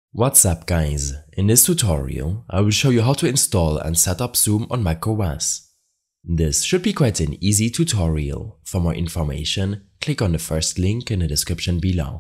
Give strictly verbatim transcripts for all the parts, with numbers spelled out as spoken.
What's up guys, in this tutorial I will show you how to install and set up Zoom on macOS. This should be quite an easy tutorial. For more information, click on the first link in the description below.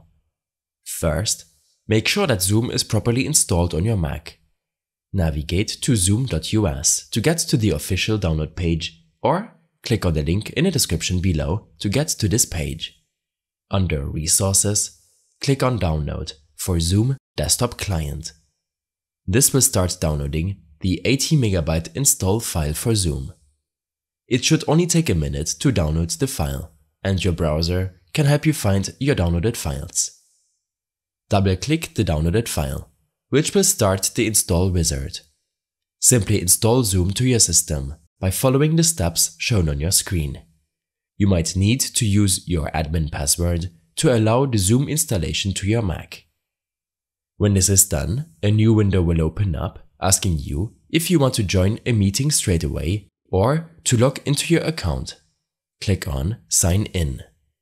First, make sure that Zoom is properly installed on your Mac. Navigate to zoom dot U S to get to the official download page, or click on the link in the description below to get to this page. Under Resources, click on Download for Zoom Desktop Client. This will start downloading the eighty megabyte install file for Zoom. It should only take a minute to download the file, and your browser can help you find your downloaded files. Double-click the downloaded file, which will start the install wizard. Simply install Zoom to your system by following the steps shown on your screen. You might need to use your admin password to allow the Zoom installation to your Mac. When this is done, a new window will open up asking you if you want to join a meeting straight away or to log into your account. Click on Sign In.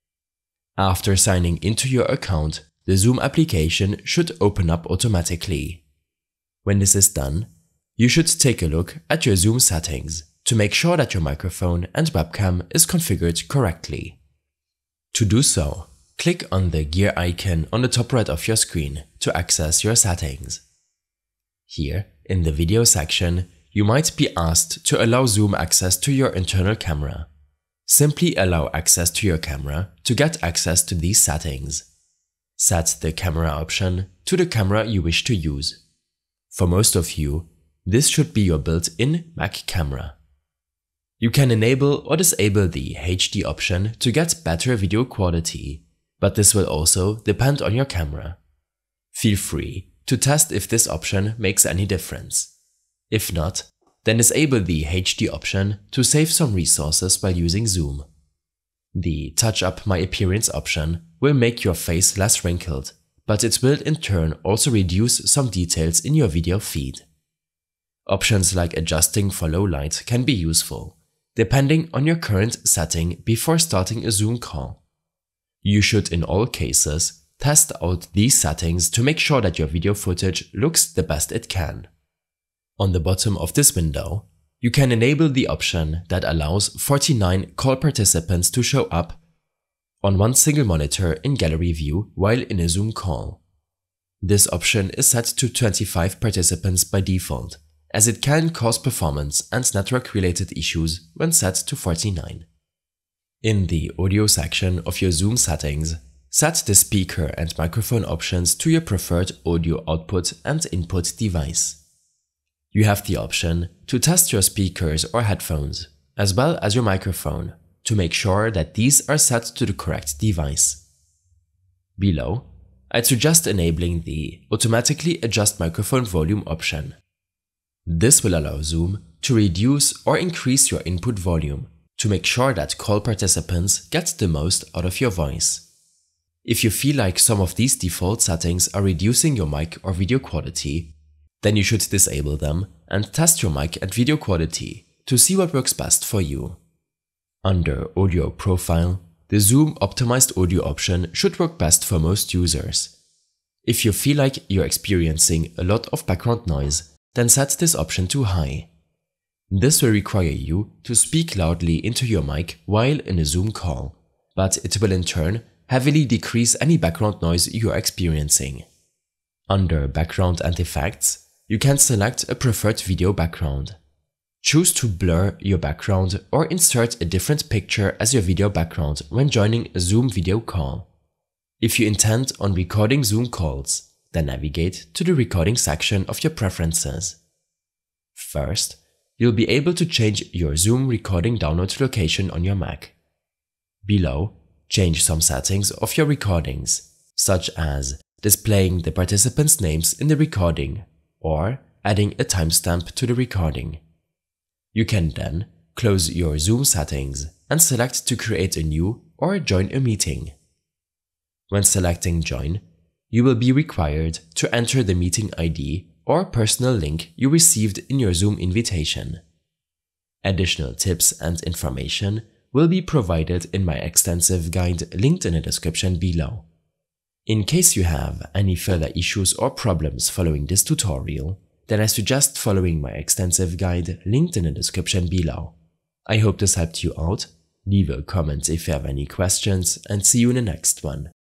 After signing into your account, the Zoom application should open up automatically. When this is done, you should take a look at your Zoom settings to make sure that your microphone and webcam is configured correctly. To do so, click on the gear icon on the top right of your screen to access your settings. Here, in the video section, you might be asked to allow Zoom access to your internal camera. Simply allow access to your camera to get access to these settings. Set the camera option to the camera you wish to use. For most of you, this should be your built-in Mac camera. You can enable or disable the H D option to get better video quality, but this will also depend on your camera. Feel free to test if this option makes any difference. If not, then disable the H D option to save some resources while using Zoom. The Touch Up My Appearance option will make your face less wrinkled, but it will in turn also reduce some details in your video feed. Options like adjusting for low light can be useful, depending on your current setting before starting a Zoom call. You should in all cases test out these settings to make sure that your video footage looks the best it can. On the bottom of this window, you can enable the option that allows forty-nine call participants to show up on one single monitor in gallery view while in a Zoom call. This option is set to twenty-five participants by default, as it can cause performance and network-related issues when set to forty-nine. In the audio section of your Zoom settings, set the speaker and microphone options to your preferred audio output and input device. You have the option to test your speakers or headphones, as well as your microphone, to make sure that these are set to the correct device. Below, I'd suggest enabling the Automatically Adjust Microphone Volume option. This will allow Zoom to reduce or increase your input volume to make sure that call participants get the most out of your voice. If you feel like some of these default settings are reducing your mic or video quality, then you should disable them and test your mic and video quality to see what works best for you. Under Audio Profile, the Zoom Optimized Audio option should work best for most users. If you feel like you're experiencing a lot of background noise, then set this option to High. This will require you to speak loudly into your mic while in a Zoom call, but it will in turn heavily decrease any background noise you are experiencing. Under Background and Effects, you can select a preferred video background. Choose to blur your background or insert a different picture as your video background when joining a Zoom video call. If you intend on recording Zoom calls, then navigate to the recording section of your preferences. First, you'll be able to change your Zoom recording download location on your Mac. Below, change some settings of your recordings, such as displaying the participants' names in the recording or adding a timestamp to the recording. You can then close your Zoom settings and select to create a new or join a meeting. When selecting Join, you will be required to enter the meeting I D or personal link you received in your Zoom invitation. Additional tips and information will be provided in my extensive guide linked in the description below. In case you have any further issues or problems following this tutorial, then I suggest following my extensive guide linked in the description below. I hope this helped you out. Leave a comment if you have any questions and see you in the next one.